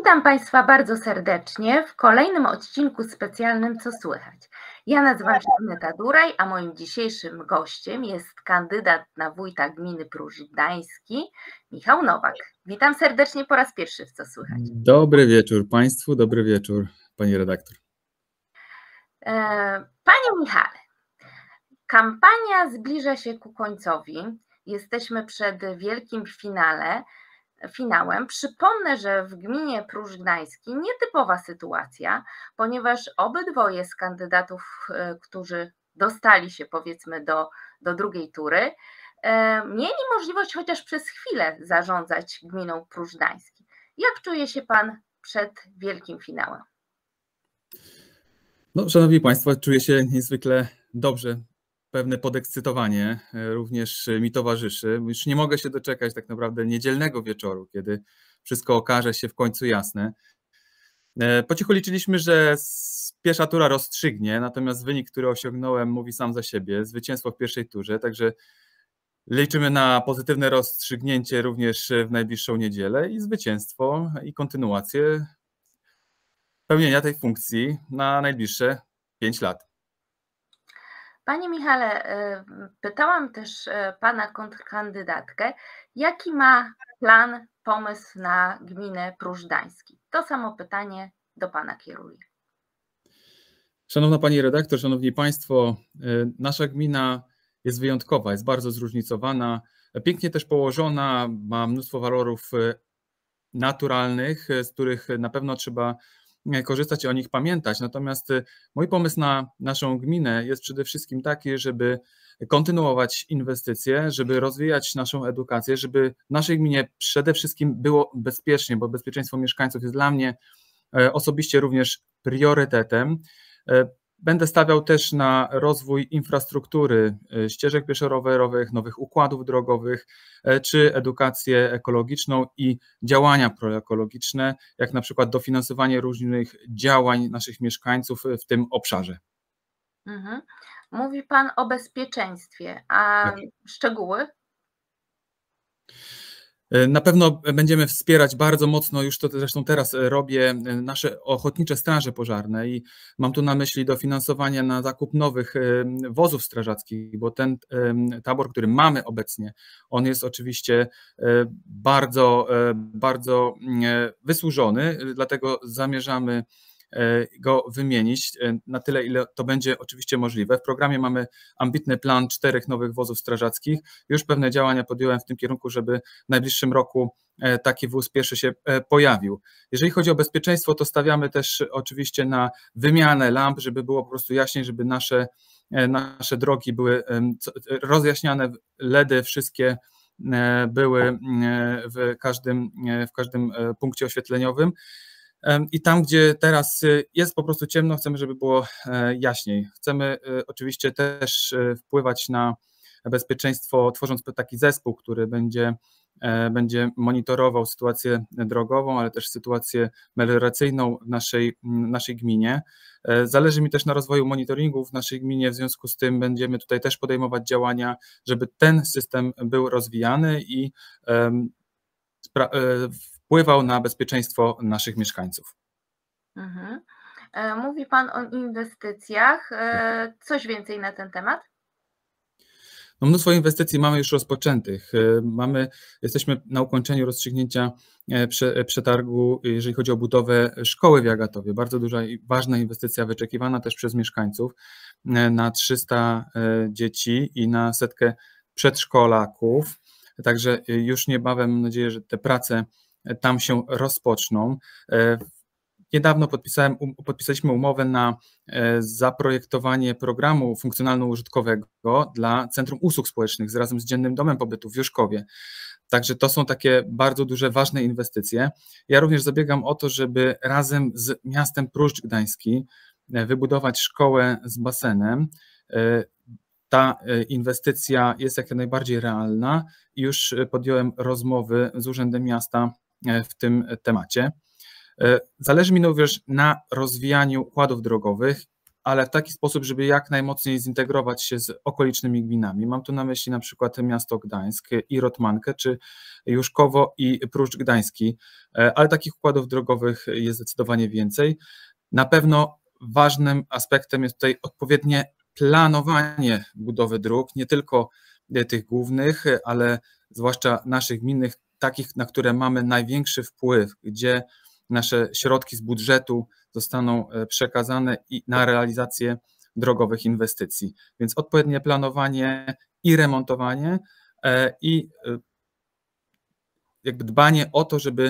Witam Państwa bardzo serdecznie w kolejnym odcinku specjalnym Co słychać. Ja nazywam się Aneta Duraj, a moim dzisiejszym gościem jest kandydat na wójta gminy Pruszcz Gdański, Michał Nowak. Witam serdecznie po raz pierwszy w Co słychać. Dobry wieczór Państwu, dobry wieczór Pani redaktor. Panie Michale, kampania zbliża się ku końcowi. Jesteśmy przed wielkim finałem. Przypomnę, że w gminie Pruszcz Gdański nietypowa sytuacja, ponieważ obydwoje z kandydatów, którzy dostali się powiedzmy do drugiej tury, mieli możliwość chociaż przez chwilę zarządzać gminą Pruszcz Gdański. Jak czuje się Pan przed wielkim finałem? No, szanowni Państwo, czuję się niezwykle dobrze. Pewne podekscytowanie również mi towarzyszy. Już nie mogę się doczekać tak naprawdę niedzielnego wieczoru, kiedy wszystko okaże się w końcu jasne. Po cichu liczyliśmy, że pierwsza tura rozstrzygnie, natomiast wynik, który osiągnąłem, mówi sam za siebie. Zwycięstwo w pierwszej turze, także liczymy na pozytywne rozstrzygnięcie również w najbliższą niedzielę i zwycięstwo i kontynuację pełnienia tej funkcji na najbliższe 5 lat. Panie Michale, pytałam też Pana kontrkandydatkę, jaki ma plan, pomysł na gminę Pruszcz Gdański? To samo pytanie do Pana kieruję. Szanowna Pani redaktor, Szanowni Państwo, nasza gmina jest wyjątkowa, jest bardzo zróżnicowana, pięknie też położona, ma mnóstwo walorów naturalnych, z których na pewno trzeba korzystać i o nich pamiętać. Natomiast mój pomysł na naszą gminę jest przede wszystkim taki, żeby kontynuować inwestycje, żeby rozwijać naszą edukację, żeby w naszej gminie przede wszystkim było bezpiecznie, bo bezpieczeństwo mieszkańców jest dla mnie osobiście również priorytetem. Będę stawiał też na rozwój infrastruktury, ścieżek pieszo-rowerowych, nowych układów drogowych, czy edukację ekologiczną i działania proekologiczne, jak na przykład dofinansowanie różnych działań naszych mieszkańców w tym obszarze. Mówi Pan o bezpieczeństwie, a tak. Szczegóły? Na pewno będziemy wspierać bardzo mocno, już to zresztą teraz robię, nasze ochotnicze straże pożarne i mam tu na myśli dofinansowanie na zakup nowych wozów strażackich, bo ten tabor, który mamy obecnie, on jest oczywiście bardzo wysłużony, dlatego zamierzamy go wymienić na tyle, ile to będzie oczywiście możliwe. W programie mamy ambitny plan 4 nowych wozów strażackich. Już pewne działania podjąłem w tym kierunku, żeby w najbliższym roku taki wóz pierwszy się pojawił. Jeżeli chodzi o bezpieczeństwo, to stawiamy też oczywiście na wymianę lamp, żeby było po prostu jaśniej, żeby nasze drogi były rozjaśniane, LEDy wszystkie były w każdym punkcie oświetleniowym. I tam, gdzie teraz jest po prostu ciemno, chcemy, żeby było jaśniej. Chcemy oczywiście też wpływać na bezpieczeństwo, tworząc taki zespół, który będzie monitorował sytuację drogową, ale też sytuację melioracyjną w naszej gminie. Zależy mi też na rozwoju monitoringu w naszej gminie, w związku z tym będziemy tutaj też podejmować działania, żeby ten system był rozwijany i wpływał na bezpieczeństwo naszych mieszkańców. Mówi Pan o inwestycjach. Coś więcej na ten temat? No, mnóstwo inwestycji mamy już rozpoczętych. Jesteśmy na ukończeniu rozstrzygnięcia przetargu, jeżeli chodzi o budowę szkoły w Jagatowie. Bardzo duża i ważna inwestycja, wyczekiwana też przez mieszkańców, na 300 dzieci i na 100 przedszkolaków. Także już niebawem mam nadzieję, że te prace tam się rozpoczną. Niedawno podpisaliśmy umowę na zaprojektowanie programu funkcjonalno-użytkowego dla Centrum Usług Społecznych razem z Dziennym Domem Pobytu w Juszkowie. Także to są takie bardzo duże, ważne inwestycje. Ja również zabiegam o to, żeby razem z miastem Pruszcz Gdański wybudować szkołę z basenem. Ta inwestycja jest jak najbardziej realna i już podjąłem rozmowy z Urzędem Miasta w tym temacie. Zależy mi również na rozwijaniu układów drogowych, ale w taki sposób, żeby jak najmocniej zintegrować się z okolicznymi gminami. Mam tu na myśli na przykład miasto Gdańsk i Rotmankę, czy Juszkowo i Pruszcz Gdański, ale takich układów drogowych jest zdecydowanie więcej. Na pewno ważnym aspektem jest tutaj odpowiednie planowanie budowy dróg, nie tylko tych głównych, ale zwłaszcza naszych gminnych, takich, na które mamy największy wpływ, gdzie nasze środki z budżetu zostaną przekazane i na realizację drogowych inwestycji. Więc odpowiednie planowanie i remontowanie i jakby dbanie o to, żeby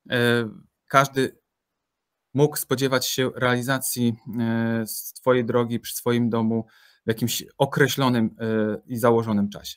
każdy mógł spodziewać się realizacji swojej drogi przy swoim domu w jakimś określonym i założonym czasie.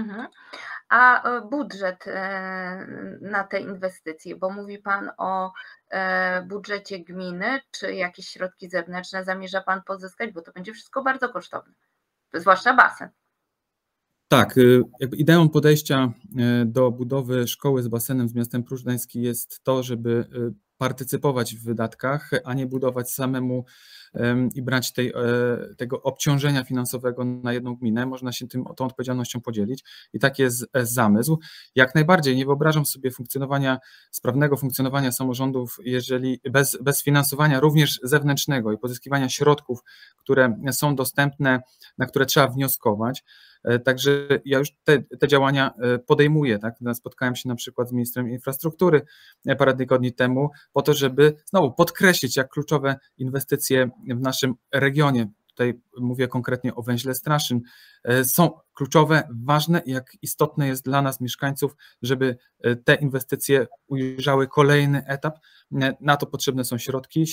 A budżet na te inwestycje, bo mówi Pan o budżecie gminy, czy jakieś środki zewnętrzne zamierza Pan pozyskać, bo to będzie wszystko bardzo kosztowne, zwłaszcza basen. Tak, jakby ideą podejścia do budowy szkoły z basenem z miastem Pruszcz Gdański jest to, żeby partycypować w wydatkach, a nie budować samemu i brać tego obciążenia finansowego na jedną gminę. Można się tą odpowiedzialnością podzielić i taki jest zamysł. Jak najbardziej nie wyobrażam sobie sprawnego funkcjonowania samorządów, jeżeli bez finansowania również zewnętrznego i pozyskiwania środków, które są dostępne, na które trzeba wnioskować. Także ja już te działania podejmuję. Tak? Spotkałem się na przykład z ministrem infrastruktury parę tygodni temu po to, żeby znowu podkreślić, jak kluczowe inwestycje w naszym regionie, tutaj mówię konkretnie o węźle Straszyn, są kluczowe, ważne i jak istotne jest dla nas, mieszkańców, żeby te inwestycje ujrzały kolejny etap. Na to potrzebne są środki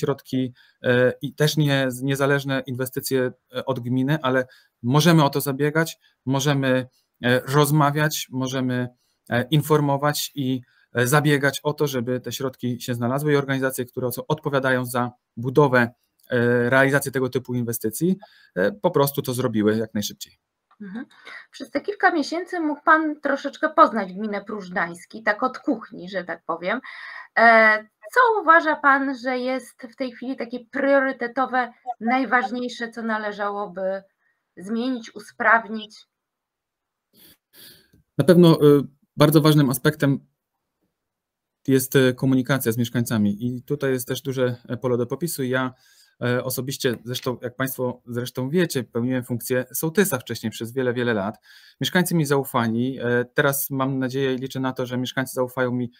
i też niezależne inwestycje od gminy, ale możemy o to zabiegać, możemy rozmawiać, możemy informować i zabiegać o to, żeby te środki się znalazły i organizacje, które odpowiadają za budowę, realizację tego typu inwestycji, po prostu to zrobiły jak najszybciej. Przez te kilka miesięcy mógł Pan troszeczkę poznać gminę Pruszcz Gdański, tak od kuchni, że tak powiem. Co uważa Pan, że jest w tej chwili takie priorytetowe, najważniejsze, co należałoby zmienić, usprawnić? Na pewno bardzo ważnym aspektem jest komunikacja z mieszkańcami i tutaj jest też duże pole do popisu. Ja osobiście, zresztą jak Państwo zresztą wiecie, pełniłem funkcję sołtysa wcześniej przez wiele, wiele lat. Mieszkańcy mi zaufali. Teraz mam nadzieję i liczę na to, że mieszkańcy zaufają mi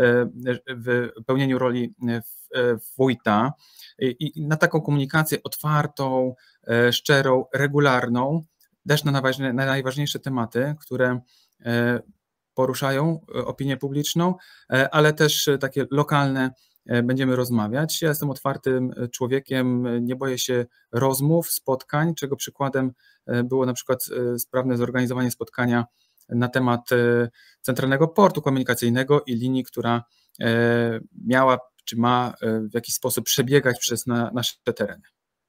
w pełnieniu roli wójta i na taką komunikację otwartą, szczerą, regularną, też na najważniejsze tematy, które poruszają opinię publiczną, ale też takie lokalne będziemy rozmawiać. Ja jestem otwartym człowiekiem, nie boję się rozmów, spotkań, czego przykładem było na przykład sprawne zorganizowanie spotkania na temat Centralnego Portu Komunikacyjnego i linii, która miała czy ma w jakiś sposób przebiegać przez nasze tereny.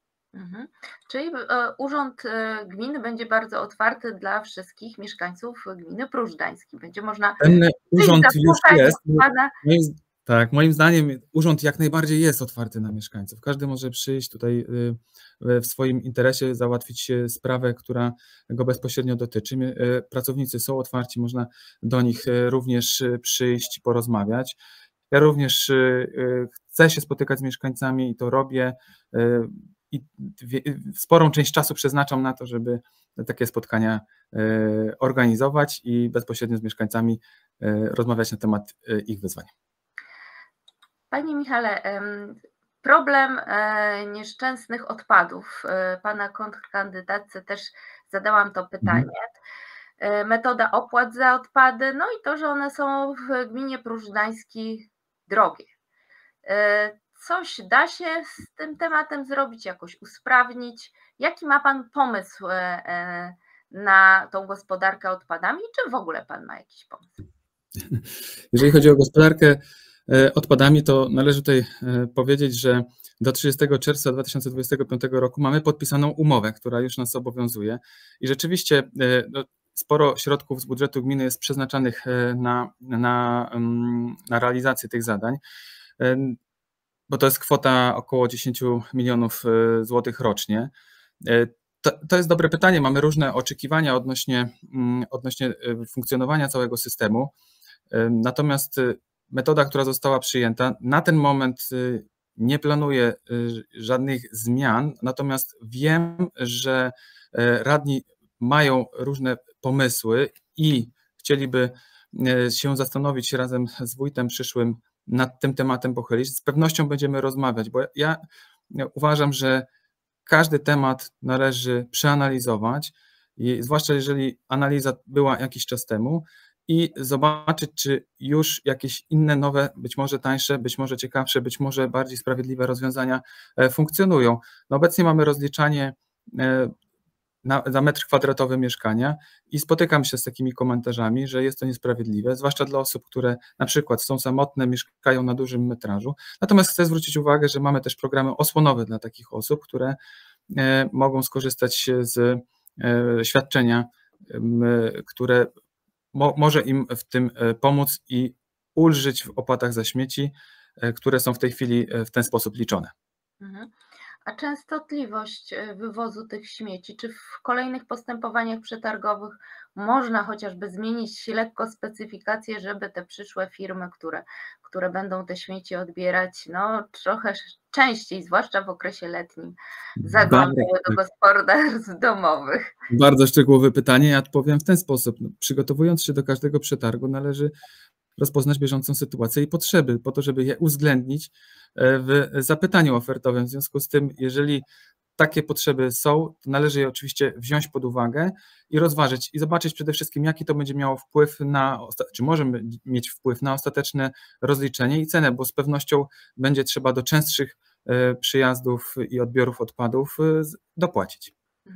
Czyli Urząd Gminy będzie bardzo otwarty dla wszystkich mieszkańców gminy Pruszcz Gdański. Będzie można... Ten urząd już jest. Tak, moim zdaniem urząd jak najbardziej jest otwarty na mieszkańców. Każdy może przyjść tutaj w swoim interesie, załatwić sprawę, która go bezpośrednio dotyczy. Pracownicy są otwarci, można do nich również przyjść, porozmawiać. Ja również chcę się spotykać z mieszkańcami i to robię. I sporą część czasu przeznaczam na to, żeby takie spotkania organizować i bezpośrednio z mieszkańcami rozmawiać na temat ich wyzwań. Panie Michale, problem nieszczęsnych odpadów. Pana kontrkandydatce też zadałam to pytanie. Metoda opłat za odpady, no i to, że one są w gminie Pruszcz Gdański drogie. Coś da się z tym tematem zrobić, jakoś usprawnić? Jaki ma Pan pomysł na tą gospodarkę odpadami? Czy w ogóle Pan ma jakiś pomysł? Jeżeli chodzi o gospodarkę odpadami, to należy tutaj powiedzieć, że do 30 czerwca 2025 roku mamy podpisaną umowę, która już nas obowiązuje i rzeczywiście sporo środków z budżetu gminy jest przeznaczanych na realizację tych zadań. bo to jest kwota około 10 milionów złotych rocznie. To jest dobre pytanie. Mamy różne oczekiwania odnośnie funkcjonowania całego systemu. Natomiast metoda, która została przyjęta, na ten moment nie planuje żadnych zmian, natomiast wiem, że radni mają różne pomysły i chcieliby się zastanowić razem z wójtem przyszłym nad tym tematem pochylić. Z pewnością będziemy rozmawiać, bo ja uważam, że każdy temat należy przeanalizować, zwłaszcza jeżeli analiza była jakiś czas temu, i zobaczyć, czy już jakieś inne, nowe, być może tańsze, być może ciekawsze, być może bardziej sprawiedliwe rozwiązania funkcjonują. No obecnie mamy rozliczanie za metr kwadratowy mieszkania i spotykam się z takimi komentarzami, że jest to niesprawiedliwe, zwłaszcza dla osób, które na przykład są samotne, mieszkają na dużym metrażu. Natomiast chcę zwrócić uwagę, że mamy też programy osłonowe dla takich osób, które mogą skorzystać z świadczenia, które może im w tym pomóc i ulżyć w opłatach za śmieci, które są w tej chwili w ten sposób liczone. A częstotliwość wywozu tych śmieci, czy w kolejnych postępowaniach przetargowych można chociażby zmienić lekko specyfikację, żeby te przyszłe firmy, które będą te śmieci odbierać, no trochę częściej, zwłaszcza w okresie letnim, zaglądały do gospodarstw domowych? Bardzo szczegółowe pytanie. Ja odpowiem w ten sposób. Przygotowując się do każdego przetargu, należy rozpoznać bieżącą sytuację i potrzeby, po to, żeby je uwzględnić w zapytaniu ofertowym. W związku z tym, jeżeli takie potrzeby są, to należy je oczywiście wziąć pod uwagę i rozważyć i zobaczyć przede wszystkim, jaki to będzie miało wpływ czy może mieć wpływ na ostateczne rozliczenie i cenę, bo z pewnością będzie trzeba do częstszych przyjazdów i odbiorów odpadów dopłacić.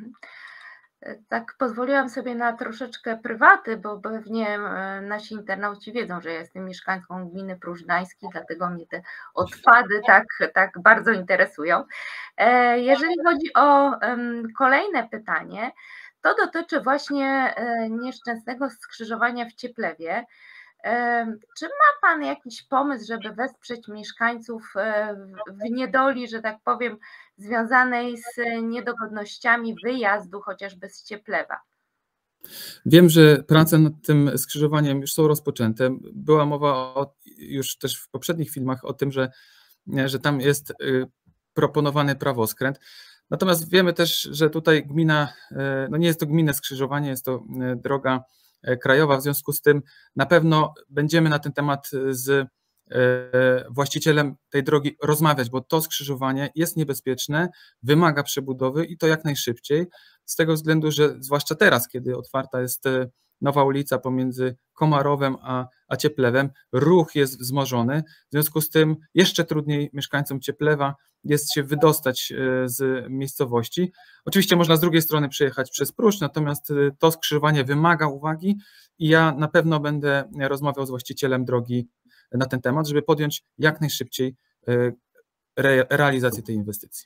Tak, pozwoliłam sobie na troszeczkę prywaty, bo pewnie nasi internauci wiedzą, że ja jestem mieszkanką gminy Próżnańskiej, dlatego mnie te odpady tak bardzo interesują. Jeżeli chodzi o kolejne pytanie, to dotyczy właśnie nieszczęsnego skrzyżowania w Cieplewie. Czy ma Pan jakiś pomysł, żeby wesprzeć mieszkańców w niedoli, że tak powiem, związanej z niedogodnościami wyjazdu chociażby z Cieplewa? Wiem, że prace nad tym skrzyżowaniem już są rozpoczęte. Była mowa już też w poprzednich filmach o tym, że tam jest proponowany prawoskręt. Natomiast wiemy też, że tutaj gmina, no nie jest to gminne skrzyżowanie, jest to droga krajowa, w związku z tym na pewno będziemy na ten temat z właścicielem tej drogi rozmawiać, bo to skrzyżowanie jest niebezpieczne, wymaga przebudowy i to jak najszybciej, z tego względu, że zwłaszcza teraz, kiedy otwarta jest nowa ulica pomiędzy Komarowem a Cieplewem, ruch jest wzmożony, w związku z tym jeszcze trudniej mieszkańcom Cieplewa jest się wydostać z miejscowości. Oczywiście można z drugiej strony przejechać przez Pruszcz, natomiast to skrzyżowanie wymaga uwagi i ja na pewno będę rozmawiał z właścicielem drogi na ten temat, żeby podjąć jak najszybciej realizację tej inwestycji.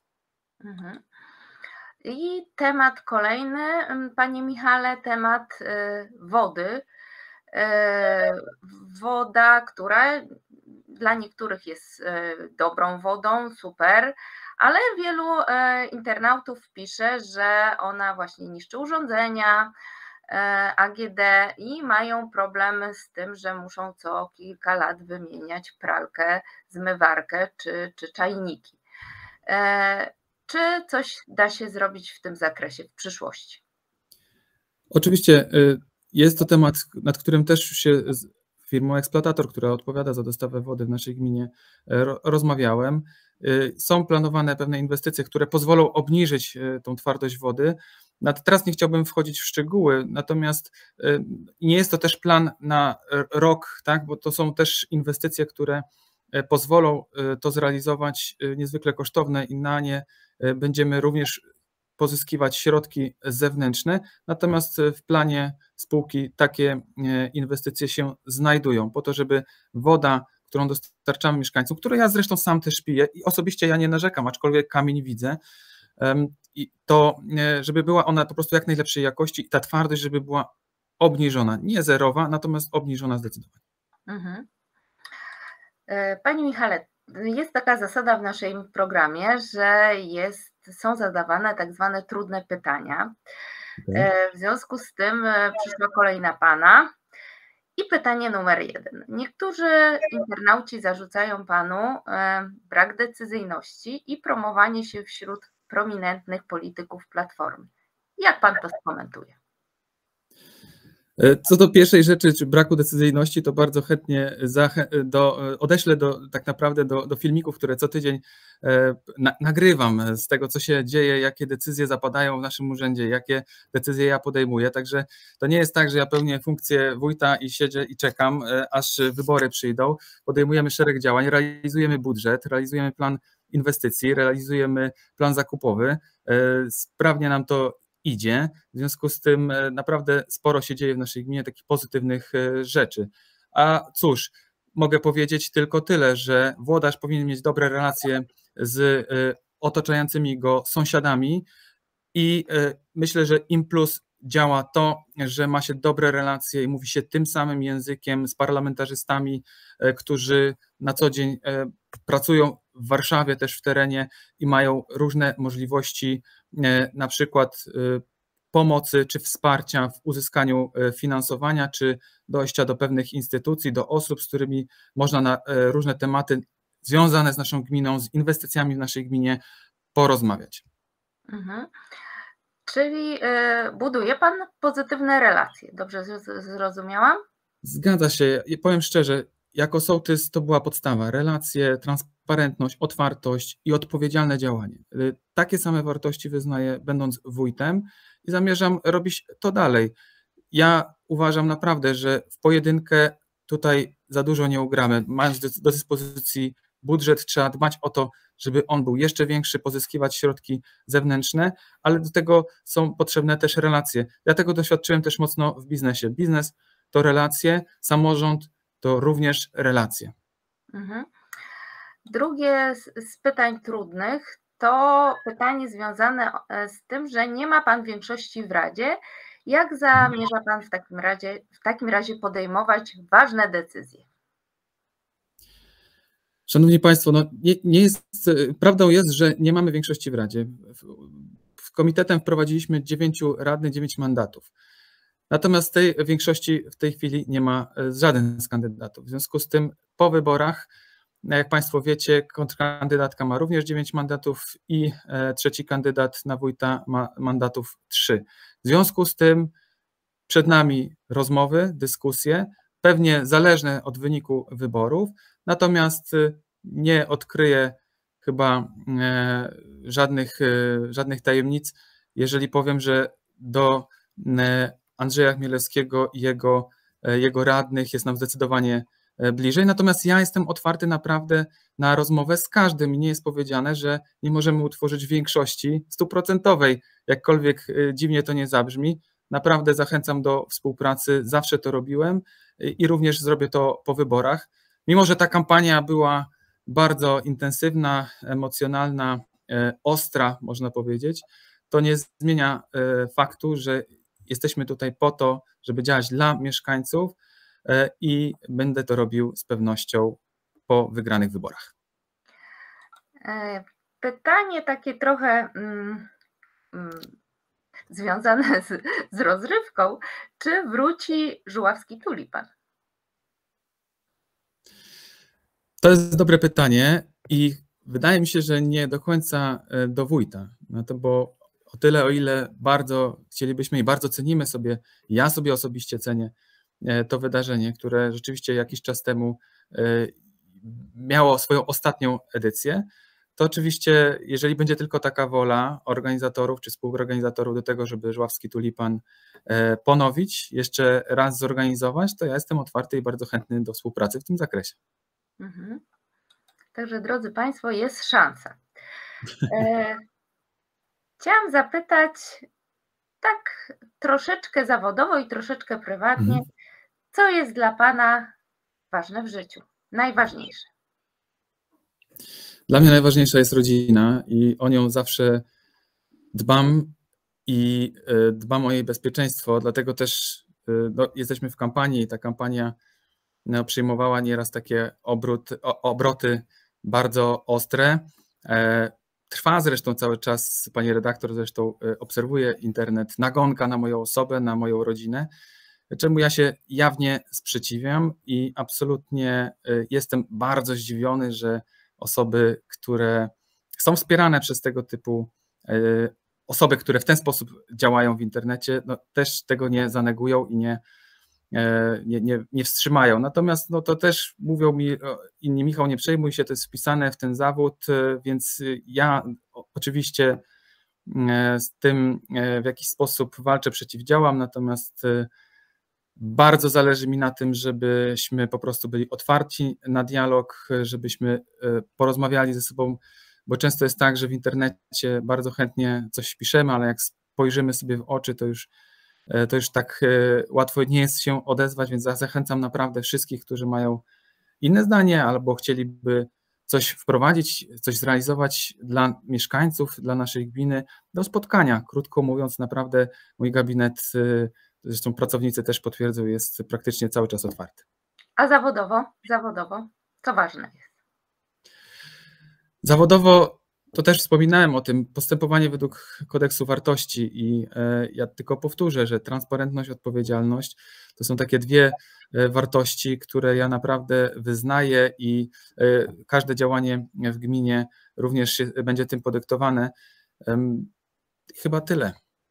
I temat kolejny, Panie Michale, temat wody. Woda, która dla niektórych jest dobrą wodą, super, ale wielu internautów pisze, że ona właśnie niszczy urządzenia, AGD i mają problemy z tym, że muszą co kilka lat wymieniać pralkę, zmywarkę czy czajniki. Czy coś da się zrobić w tym zakresie w przyszłości? Oczywiście jest to temat, nad którym też się z firmą eksploatator, która odpowiada za dostawę wody w naszej gminie, rozmawiałem. Są planowane pewne inwestycje, które pozwolą obniżyć tą twardość wody. Teraz nie chciałbym wchodzić w szczegóły, natomiast nie jest to też plan na rok, tak, bo to są też inwestycje, które pozwolą to zrealizować, niezwykle kosztowne i na nie będziemy również pozyskiwać środki zewnętrzne, natomiast w planie spółki takie inwestycje się znajdują po to, żeby woda, którą dostarczamy mieszkańcom, której ja zresztą sam też piję i osobiście ja nie narzekam, aczkolwiek kamień widzę, i to żeby była ona po prostu jak najlepszej jakości i ta twardość, żeby była obniżona, nie zerowa, natomiast obniżona zdecydowanie. Panie Michale, Jest taka zasada w naszym programie, że są zadawane tak zwane trudne pytania. Okay. W związku z tym przyszła kolej na Pana. I pytanie numer 1. Niektórzy internauci zarzucają Panu brak decyzyjności i promowanie się wśród prominentnych polityków Platformy. Jak Pan to skomentuje? Co do pierwszej rzeczy, czy braku decyzyjności, to bardzo chętnie odeślę tak naprawdę do filmików, które co tydzień nagrywam z tego, co się dzieje, jakie decyzje zapadają w naszym urzędzie, jakie decyzje ja podejmuję. Także to nie jest tak, że ja pełnię funkcję wójta i siedzę i czekam, aż wybory przyjdą. Podejmujemy szereg działań, realizujemy budżet, realizujemy plan inwestycji, realizujemy plan zakupowy. Sprawnie nam to idzie. W związku z tym naprawdę sporo się dzieje w naszej gminie takich pozytywnych rzeczy. A cóż, mogę powiedzieć tylko tyle, że włodarz powinien mieć dobre relacje z otaczającymi go sąsiadami i myślę, że im plus działa to, że ma się dobre relacje i mówi się tym samym językiem z parlamentarzystami, którzy na co dzień pracują w Warszawie też w terenie i mają różne możliwości, na przykład pomocy czy wsparcia w uzyskaniu finansowania, czy dojścia do pewnych instytucji, do osób, z którymi można na różne tematy związane z naszą gminą, z inwestycjami w naszej gminie porozmawiać. Mhm. Czyli buduje Pan pozytywne relacje. Dobrze zrozumiałam? Zgadza się. Powiem szczerze, jako sołtys to była podstawa. Relacje, transparentność, otwartość i odpowiedzialne działanie. Takie same wartości wyznaję, będąc wójtem, i zamierzam robić to dalej. Ja uważam naprawdę, że w pojedynkę tutaj za dużo nie ugramy. Mając do dyspozycji budżet, trzeba dbać o to, żeby on był jeszcze większy, pozyskiwać środki zewnętrzne, ale do tego są potrzebne też relacje. Ja tego doświadczyłem też mocno w biznesie. Biznes to relacje, samorząd to również relacje. Mhm. Drugie z pytań trudnych to pytanie związane z tym, że nie ma Pan większości w Radzie. Jak zamierza Pan w takim razie podejmować ważne decyzje? Szanowni Państwo, no nie jest, prawdą jest, że nie mamy większości w Radzie. Komitetem wprowadziliśmy 9 radnych, 9 mandatów. Natomiast tej większości w tej chwili nie ma żaden z kandydatów. W związku z tym po wyborach, jak Państwo wiecie, kontrkandydatka ma również 9 mandatów i trzeci kandydat na wójta ma mandatów 3. W związku z tym przed nami rozmowy, dyskusje, pewnie zależne od wyniku wyborów, natomiast nie odkryję chyba żadnych tajemnic, jeżeli powiem, że do Andrzeja Chmielewskiego i jego radnych jest nam zdecydowanie bliżej. Natomiast ja jestem otwarty naprawdę na rozmowę z każdym i nie jest powiedziane, że nie możemy utworzyć większości 100%, jakkolwiek dziwnie to nie zabrzmi. Naprawdę zachęcam do współpracy, zawsze to robiłem i również zrobię to po wyborach. Mimo że ta kampania była bardzo intensywna, emocjonalna, ostra, można powiedzieć, to nie zmienia faktu, że jesteśmy tutaj po to, żeby działać dla mieszkańców i będę to robił z pewnością po wygranych wyborach. Pytanie takie trochę związane z rozrywką. Czy wróci żuławski tulipan? To jest dobre pytanie i wydaje mi się, że nie do końca do wójta. No to bo o tyle, o ile bardzo chcielibyśmy i bardzo cenimy sobie, ja sobie osobiście cenię to wydarzenie, które rzeczywiście jakiś czas temu miało swoją ostatnią edycję, to oczywiście, jeżeli będzie tylko taka wola organizatorów czy współorganizatorów do tego, żeby żuławski tulipan ponowić, jeszcze raz zorganizować, to ja jestem otwarty i bardzo chętny do współpracy w tym zakresie. Mhm. Także drodzy Państwo, jest szansa. Chciałam zapytać tak troszeczkę zawodowo i troszeczkę prywatnie, co jest dla Pana ważne w życiu? Najważniejsze? Dla mnie najważniejsza jest rodzina i o nią zawsze dbam i dbam o jej bezpieczeństwo, dlatego też jesteśmy w kampanii i ta kampania przyjmowała nieraz takie obroty bardzo ostre. Trwa zresztą cały czas, pani redaktor zresztą obserwuje internet, nagonka na moją osobę, na moją rodzinę, czemu ja się jawnie sprzeciwiam i absolutnie jestem bardzo zdziwiony, że osoby, które są wspierane przez tego typu osoby, które w ten sposób działają w internecie, no, też tego nie zanegują i nie wstrzymają. Natomiast no, to też mówią mi inni: Michał, nie przejmuj się, to jest wpisane w ten zawód, więc ja oczywiście z tym w jakiś sposób walczę, przeciwdziałam, natomiast bardzo zależy mi na tym, żebyśmy po prostu byli otwarci na dialog, żebyśmy porozmawiali ze sobą, bo często jest tak, że w internecie bardzo chętnie coś piszemy, ale jak spojrzymy sobie w oczy, to już tak łatwo nie jest się odezwać, więc zachęcam naprawdę wszystkich, którzy mają inne zdanie albo chcieliby coś wprowadzić, coś zrealizować dla mieszkańców, dla naszej gminy, do spotkania. Krótko mówiąc, naprawdę mój gabinet, zresztą pracownicy też potwierdzą, jest praktycznie cały czas otwarty. A zawodowo, co ważne jest? Zawodowo to też wspominałem o tym, postępowanie według kodeksu wartości i ja tylko powtórzę, że transparentność, odpowiedzialność to są takie dwie wartości, które ja naprawdę wyznaję i każde działanie w gminie również będzie tym podyktowane. Chyba tyle.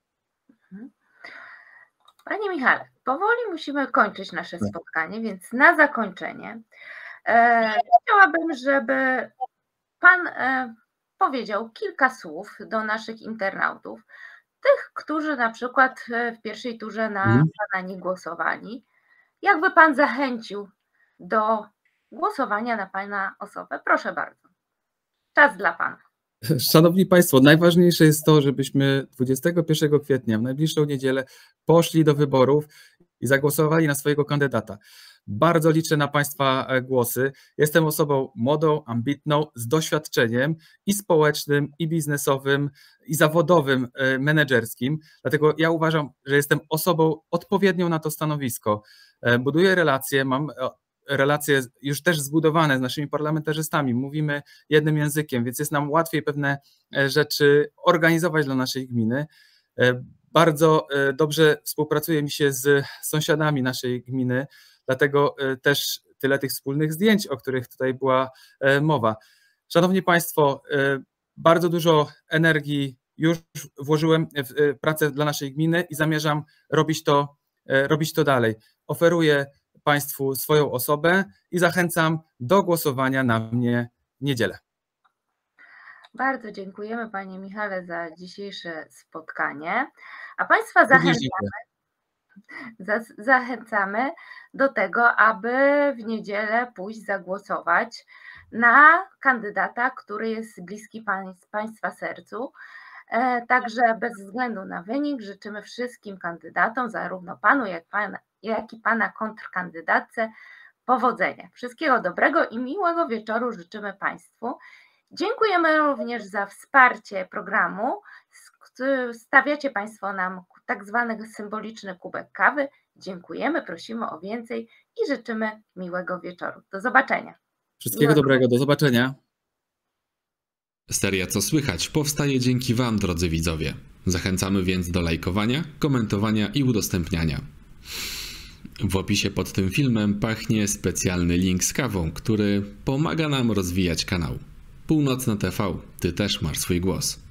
Panie Michale, powoli musimy kończyć nasze spotkanie, więc na zakończenie chciałabym, żeby Pan powiedział kilka słów do naszych internautów, tych, którzy na przykład w pierwszej turze na Pana nie głosowali. Jakby Pan zachęcił do głosowania na Pana osobę? Proszę bardzo. Czas dla Pana. Szanowni Państwo, najważniejsze jest to, żebyśmy 21 kwietnia, w najbliższą niedzielę, poszli do wyborów i zagłosowali na swojego kandydata. Bardzo liczę na Państwa głosy. Jestem osobą młodą, ambitną, z doświadczeniem i społecznym, i biznesowym, i zawodowym, menedżerskim. Dlatego ja uważam, że jestem osobą odpowiednią na to stanowisko. Buduję relacje, mam relacje już też zbudowane z naszymi parlamentarzystami. Mówimy jednym językiem, więc jest nam łatwiej pewne rzeczy organizować dla naszej gminy. Bardzo dobrze współpracuje mi się z sąsiadami naszej gminy, dlatego też tyle tych wspólnych zdjęć, o których tutaj była mowa. Szanowni Państwo, bardzo dużo energii już włożyłem w pracę dla naszej gminy i zamierzam robić to dalej. Oferuję Państwu swoją osobę i zachęcam do głosowania na mnie w niedzielę. Bardzo dziękujemy Panie Michale za dzisiejsze spotkanie, a Państwa zachęcamy do tego, aby w niedzielę pójść zagłosować na kandydata, który jest bliski Państwa sercu. Także bez względu na wynik życzymy wszystkim kandydatom, zarówno Panu, jak i Pana kontrkandydatce, powodzenia. Wszystkiego dobrego i miłego wieczoru życzymy Państwu. Dziękujemy również za wsparcie programu. Stawiacie Państwo nam tak zwany symboliczny kubek kawy. Dziękujemy, prosimy o więcej i życzymy miłego wieczoru. Do zobaczenia. Wszystkiego dobrego, do zobaczenia. Seria Co Słychać powstaje dzięki Wam, drodzy widzowie. Zachęcamy więc do lajkowania, komentowania i udostępniania. W opisie pod tym filmem pachnie specjalny link z kawą, który pomaga nam rozwijać kanał. Północna TV, Ty też masz swój głos.